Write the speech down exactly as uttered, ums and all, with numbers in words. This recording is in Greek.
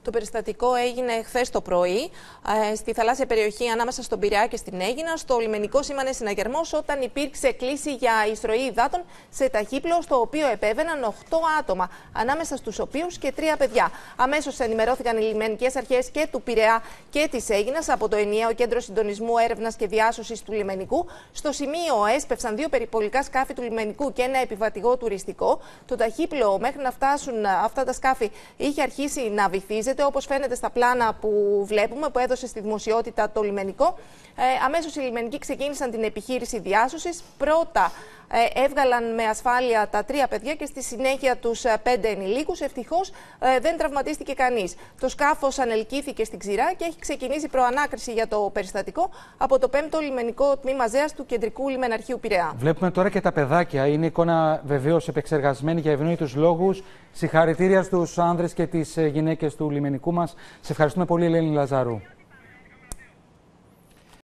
Το περιστατικό έγινε χθες το πρωί στη θαλάσσια περιοχή ανάμεσα στον Πειραιά και στην Αίγινα. Στο λιμενικό σήμανε συναγερμός όταν υπήρξε κλήση για εισρωή υδάτων σε ταχύπλοο, στο οποίο επέβαιναν οκτώ άτομα, ανάμεσα στους οποίους και τρία παιδιά. Αμέσως ενημερώθηκαν οι λιμενικές αρχές και του Πειραιά και της Αίγινας από το ενιαίο Κέντρο Συντονισμού Έρευνας και Διάσωσης του λιμενικού. Στο σημείο έσπευσαν δύο περιπολικά σκάφη του λιμενικού και ένα επιβατηγό τουριστικό. Το ταχύπλοο, μέχρι να φτάσουν αυτά τα σκάφη, είχε αρχίσει να βυθίζεται, όπως φαίνεται στα πλάνα που βλέπουμε, που έδωσε στη δημοσιότητα το λιμενικό. Ε, αμέσως οι λιμενικοί ξεκίνησαν την επιχείρηση διάσωσης. Πρώτα ε, έβγαλαν με ασφάλεια τα τρία παιδιά και στη συνέχεια τους ε, πέντε ενηλίκους. Ευτυχώς ε, δεν τραυματίστηκε κανείς. Το σκάφος ανελκύθηκε στην ξηρά και έχει ξεκινήσει προανάκριση για το περιστατικό από το πέμπτο λιμενικό τμήμα ΖΕΑΣ του Κεντρικού Λιμεναρχείου Πειραιά. Βλέπουμε τώρα και τα παιδάκια. Είναι εικόνα βεβαίως επεξεργασμένη για ευνόητους λόγους. Συγχαρητήρια στους άνδρες και τις γυναίκες του λιμενικού μας. Σε ευχαριστούμε πολύ, Ελένη Λαζάρου.